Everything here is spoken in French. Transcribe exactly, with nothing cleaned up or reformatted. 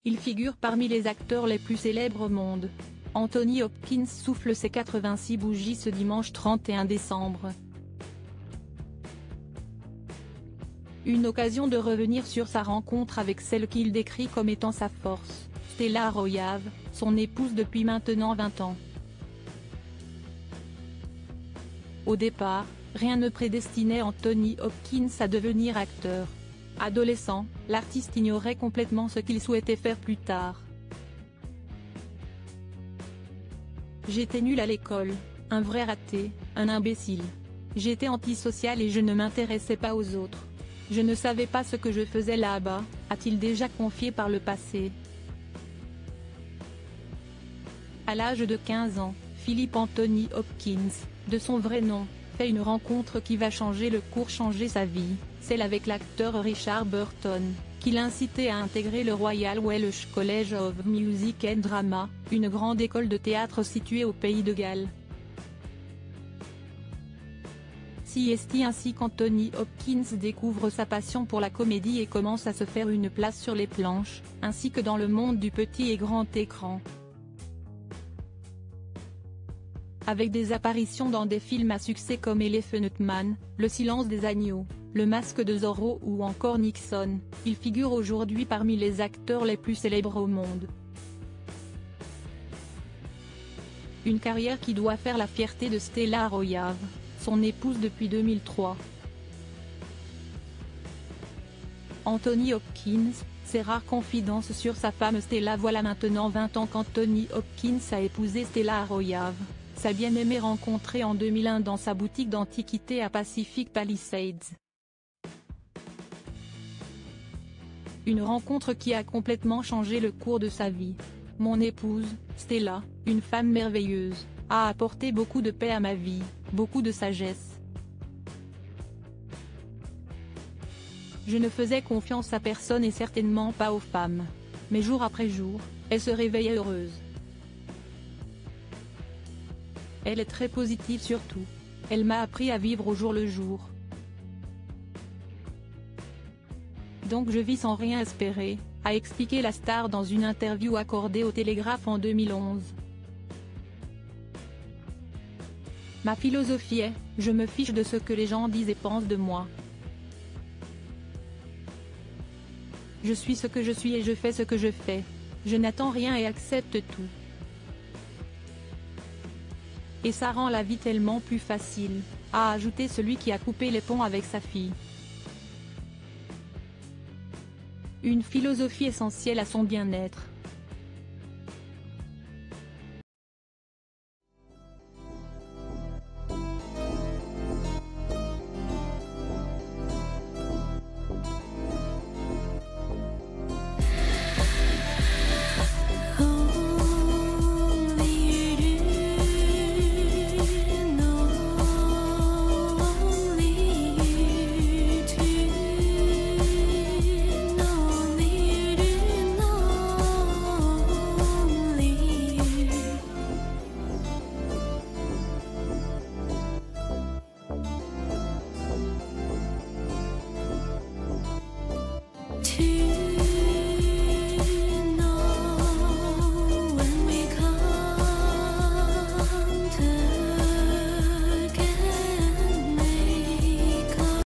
Il figure parmi les acteurs les plus célèbres au monde. Anthony Hopkins souffle ses quatre-vingt-six bougies ce dimanche trente et un décembre. Une occasion de revenir sur sa rencontre avec celle qu'il décrit comme étant sa force, Stella Arroyave, son épouse depuis maintenant vingt ans. Au départ, rien ne prédestinait Anthony Hopkins à devenir acteur. Adolescent, l'artiste ignorait complètement ce qu'il souhaitait faire plus tard. J'étais nul à l'école, un vrai raté, un imbécile. J'étais antisocial et je ne m'intéressais pas aux autres. Je ne savais pas ce que je faisais là-bas, a-t-il déjà confié par le passé. À l'âge de quinze ans, Philip Anthony Hopkins, de son vrai nom, fait une rencontre qui va changer le cours changer sa vie, celle avec l'acteur Richard Burton, qui l'incitait à intégrer le Royal Welsh College of Music and Drama, une grande école de théâtre située au Pays de Galles. C'est ainsi qu'Anthony Hopkins découvre sa passion pour la comédie et commence à se faire une place sur les planches, ainsi que dans le monde du petit et grand écran. Avec des apparitions dans des films à succès comme Elephant Man, Le silence des agneaux, Le masque de Zorro ou encore Nixon, il figure aujourd'hui parmi les acteurs les plus célèbres au monde. Une carrière qui doit faire la fierté de Stella Arroyave, son épouse depuis deux mille trois. Anthony Hopkins, ses rares confidences sur sa femme Stella. Voilà maintenant vingt ans qu'Anthony Hopkins a épousé Stella Arroyave, sa bien-aimée rencontrée en deux mille un dans sa boutique d'antiquités à Pacific Palisades. Une rencontre qui a complètement changé le cours de sa vie. Mon épouse, Stella, une femme merveilleuse, a apporté beaucoup de paix à ma vie, beaucoup de sagesse. Je ne faisais confiance à personne et certainement pas aux femmes. Mais jour après jour, elle se réveillait heureuse. Elle est très positive surtout. Elle m'a appris à vivre au jour le jour. Donc je vis sans rien espérer, a expliqué la star dans une interview accordée au Télégraphe en deux mille onze. Ma philosophie est, je me fiche de ce que les gens disent et pensent de moi. Je suis ce que je suis et je fais ce que je fais. Je n'attends rien et accepte tout. Et ça rend la vie tellement plus facile, a ajouté celui qui a coupé les ponts avec sa fille. Une philosophie essentielle à son bien-être.